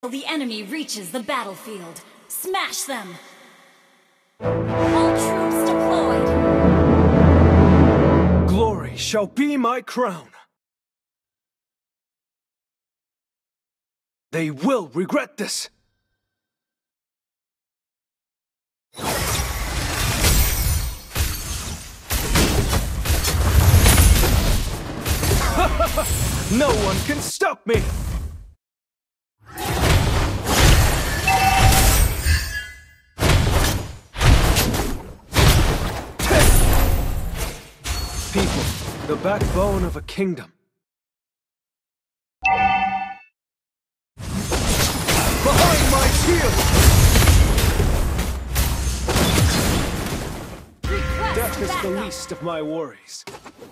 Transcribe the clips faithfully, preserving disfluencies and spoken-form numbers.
The enemy reaches the battlefield. Smash them! All troops deployed! Glory shall be my crown. They will regret this. No one can stop me! People, the backbone of a kingdom. Behind my shield! Request Death is the backup. least of my worries.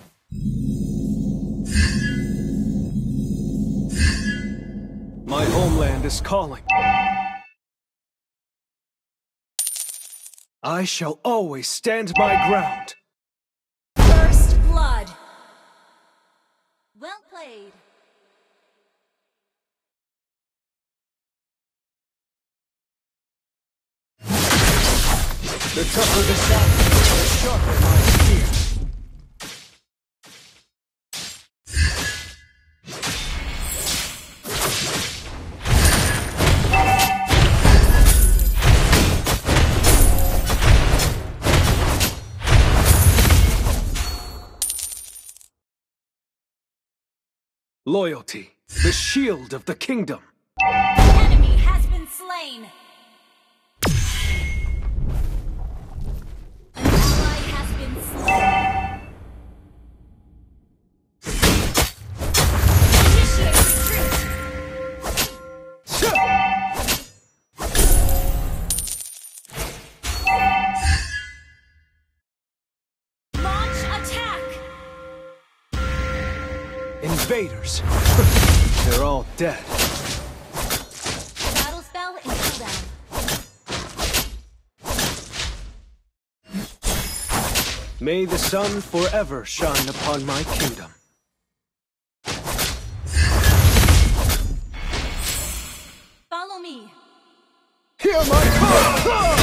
My homeland is calling. I shall always stand my ground. First blood. Well played. The tougher the sound, the sharper my spear. Loyalty, the shield of the kingdom. The enemy has been slain. An ally has been slain. Initiate retreat. Launch attack. Invaders. They're all dead. Battle spell in cooldown. May the sun forever shine upon my kingdom. Follow me. Hear my call!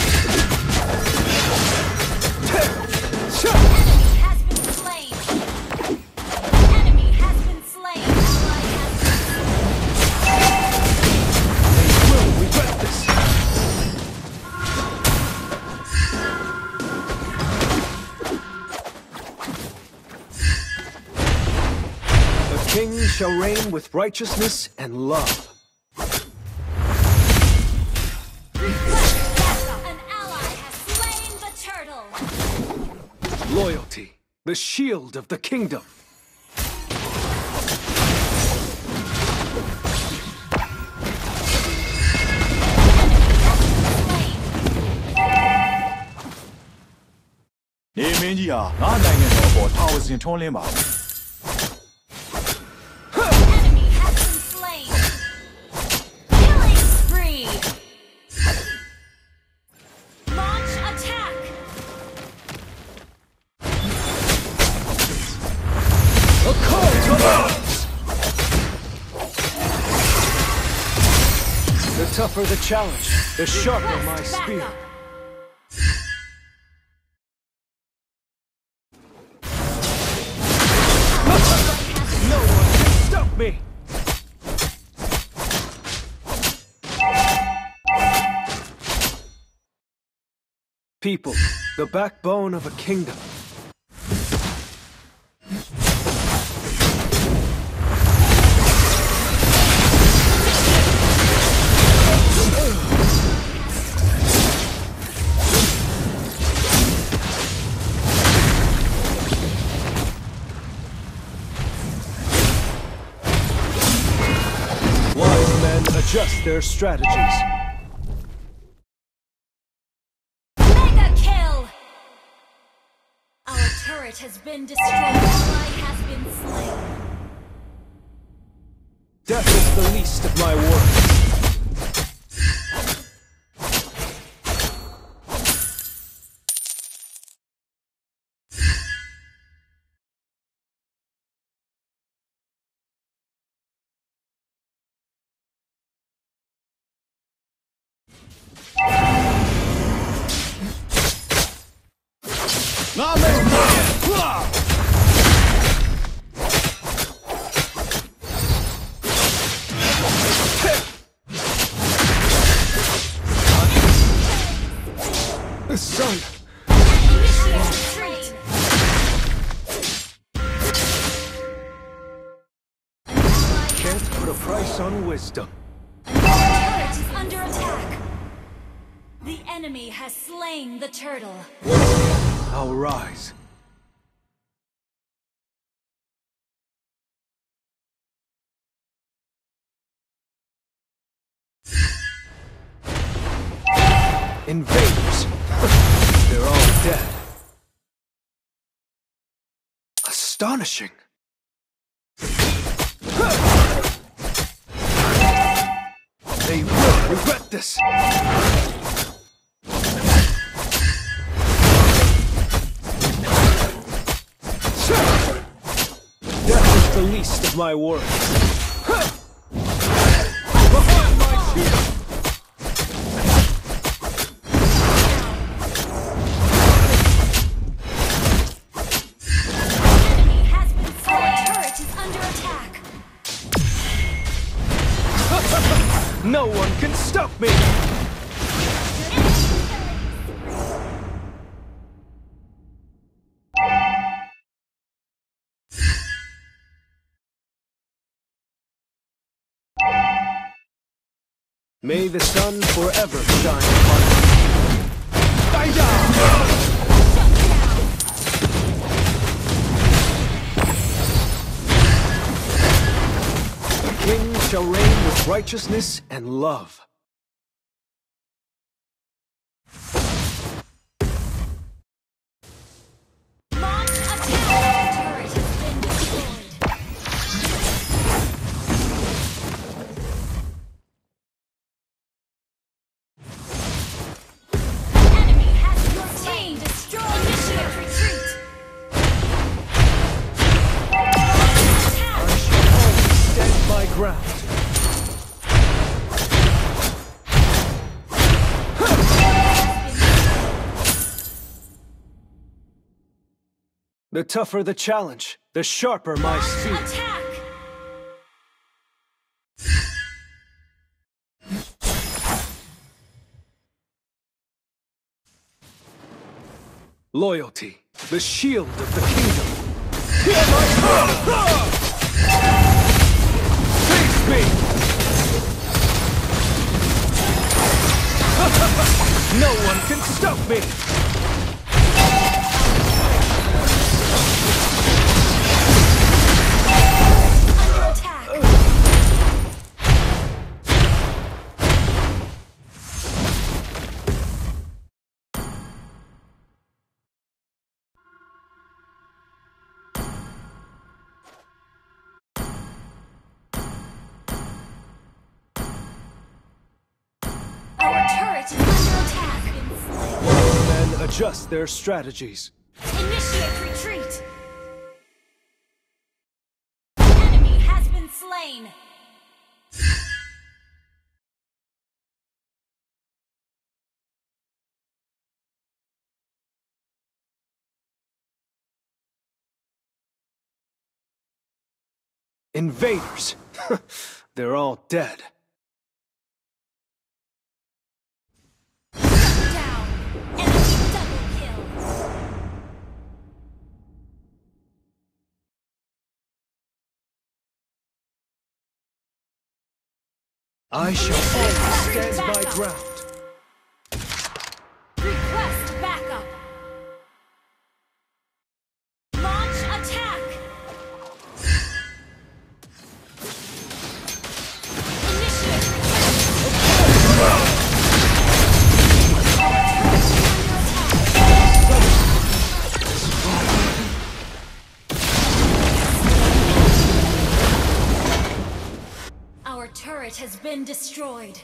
Enemy has been slain. Enemy has been slain. Ally has They will regret this. A king shall reign with righteousness and love. An ally has slain the turtle. Loyalty, the shield of the kingdom. Slain. နေမင်းကြီးဟာငါနိုင်ငံတော်အပေါ်ထာဝစဉ်ထွန်းလင်းပါ Enemy has been slain. Killing spree. Launch attack. A call to arms! The tougher the challenge, the sharper my Request spear. backup. No one can stop me! People, the backbone of a kingdom. Wise men adjust their strategies. Mega kill. Our turret has been destroyed. Ally has been slain. Death is the least of my worries. The sun! Retreat! Can't put a price on wisdom. Turret is under attack. The enemy has slain the turtle. I'll rise. Invaders! They're all dead. Astonishing! They will regret this! Death is the least of my worries. Behind my shield! Enemy has been slain. Turret is under attack. No one can stop me! May the sun forever shine upon me. Fire! The king shall reign with righteousness and love. Launch attack. Turret has been destroyed. Enemy has your team destroyed. Initiate retreat. Attack. I shall always stand my ground. The tougher the challenge, the sharper my speed. Attack. Loyalty, the shield of the kingdom. Hear my call! Face me! No one can stop me! Under attack. Our turret is under attack. Then adjust their strategies. Initiate retreat. Enemy has been slain. Invaders! They're all dead. Down. Enemy double kill. I shall always stand my ground. Request backup. Launch attack. Initiate retreat. Our turret has been destroyed.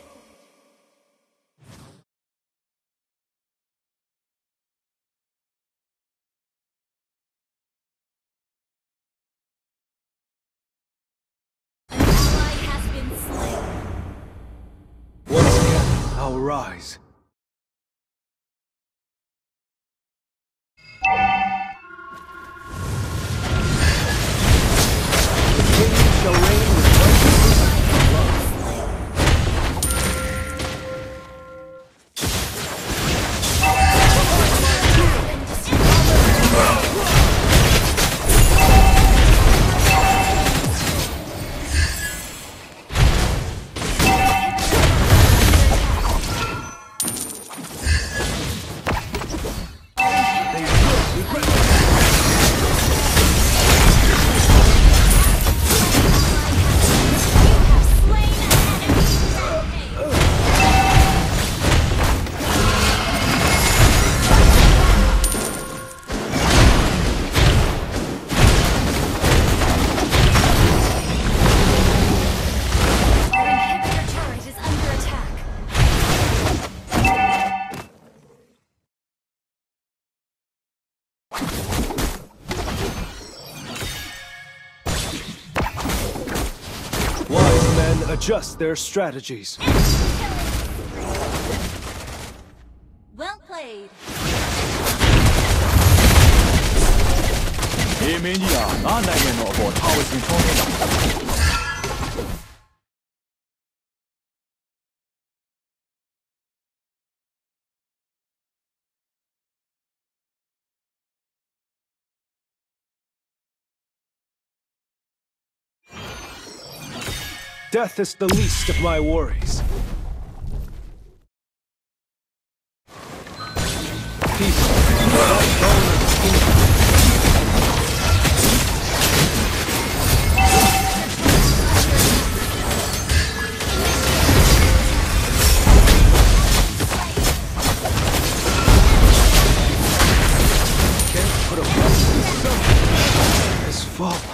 An ally has been slain. Once again, I'll rise. The king shall reign with righteousness and love. adjust their strategies. Well played. အေးမင်းကြီးဟာငါနိုင်ငံတော်အပေါ်ထာဝစဉ်ထုံးနေတာ Death is the least of my worries. People, that bone of the kingdom. Can't put a button in something is falling.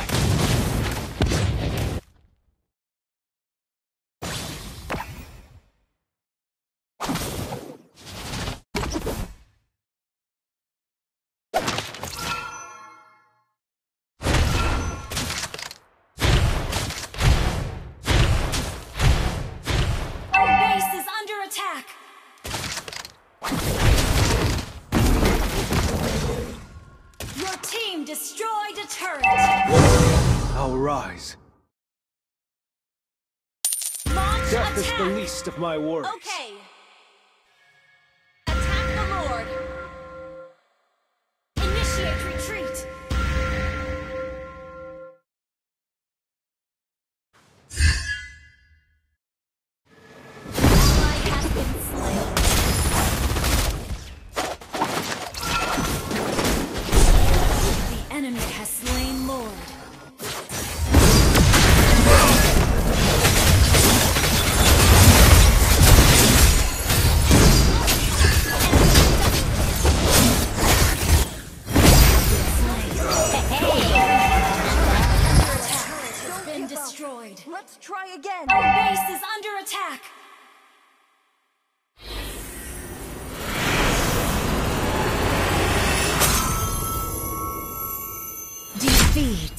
Destroyed a turret. I'll rise. Launch Death attack. is the least of my worries. Okay. Attack the Lord. Initiate retreat. Ally has been slain. Enemy has slain Lord. Has been destroyed. Let's try again. Our base is under attack. Defeat.